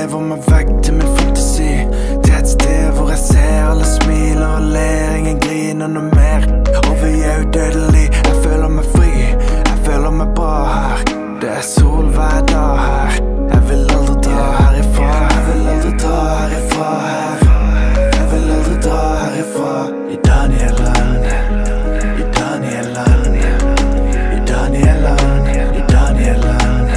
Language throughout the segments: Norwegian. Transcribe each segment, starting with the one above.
lever meg vekk til min fantasi. Det er et sted hvor jeg ser alle smiler og ler, ingen griner noe mer. Og vi er udødelige, jeg føler meg fri, jeg føler meg bra her. Det er sol hver dag her, jeg vil aldri dra herifra. Jeg vil aldri dra herifra her, jeg vil aldri dra herifra. I Danieland, i Danieland, i Danieland, i Danieland.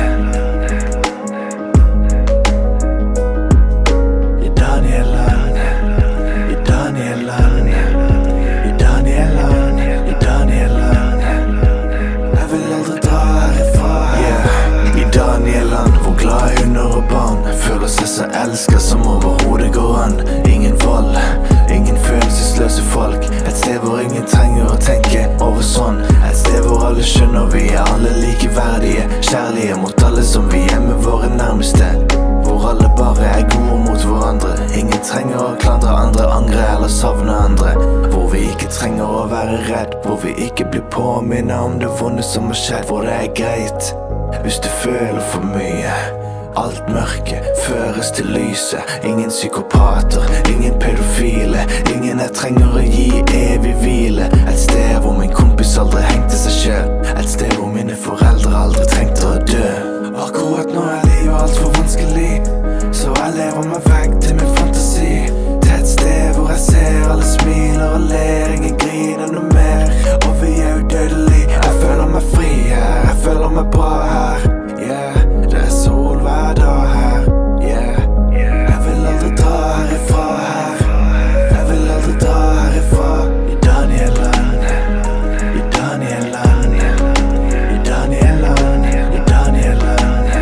I Danieland, i Danieland, i Danieland, i Danieland. Jeg vil aldri dra herifra. I Danieland, hvor glad hunder og barn føler seg så elsket som overhodet går an. Ingen vold, ingen følelsesløse folk. Et sted hvor ingen trenger å tenke over sånn. Et sted hvor alle skjønner vi er alle likeverdige, kjærlige mot alle som vi er med våre nærmeste. Hvor alle bare er gode mot hverandre. Ingen trenger å klandre andre, angre eller savne andre. Hvor vi ikke trenger å være redd, hvor vi ikke blir påminnet om det vonde som har skjedd. Hvor det er greit hvis du føler for mye. Alt mørke føres til lyset. Ingen psykopater, ingen pedofile. Ingen jeg trenger å gi evig hvile. Et sted hvor min kompis aldri hengte seg selv. Et sted hvor mine foreldre aldri trengte å dø. Akkurat nå er livet alt for vanskelig, så jeg lever meg vekk til min fantasi. Det er et sted hvor jeg ser alle smiler og ler, ingen griner noe mer. Og vi er udødelige, jeg føler meg fri her, jeg føler meg bra her. Yeah, det er sol hver dag her. Yeah, jeg vil aldri dra herifra her, jeg vil aldri dra herifra. I Danieland, i Danieland, i Danieland, i Danieland.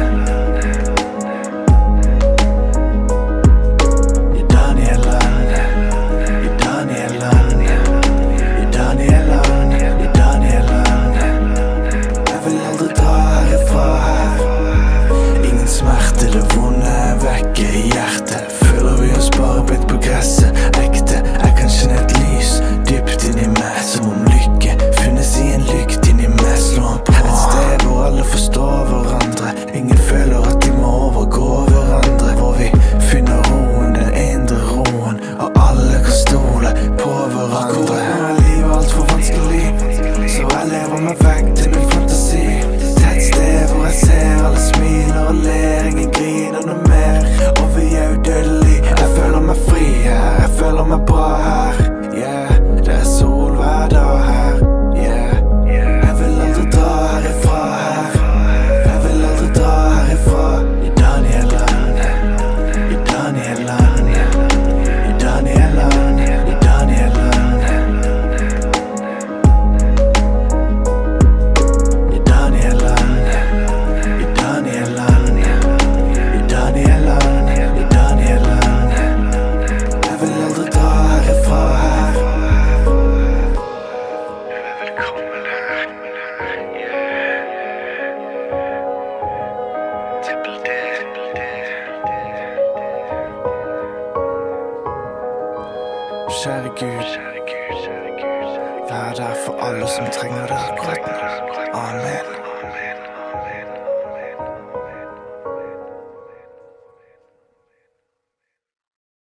I Danieland, i Danieland, i Danieland, i Danieland. Jeg vil aldri dra herifra her. Ingen smerte, det vonde er vekke i hjertet. Føler vi oss bare blitt på gresset, ekte. Jeg kan kjenne et lys dypt inni meg, som om lykke finnes i en lykt inni meg. Slå den på. Et sted hvor alle forstår hverandre, ingen føler at de må overgå hverandre. Hvor vi finner roen, den indre roen, og alle kan stole på hverandre. Akkurat nå er livet alt for vanskelig, så jeg lever meg vekk til min fantasi. Det er et sted hvor jeg ser alle smiler og ler, ingen griner noe mer. Og vi er udødelige, jeg føler meg fri her, jeg føler meg bra her. Yeah, det er sol hver dag her. Yeah, jeg vil aldri dra herifra her, jeg vil aldri dra herifra. I Danieland, i Danieland, i Danieland, i Danieland. I Danieland, i Danieland, i Danieland, i Danieland. Jeg vil aldri dra herifra her. Velkommen her. Trippel D. Kjære Gud, vær der for alle som trenger det akkurat nå. Amen.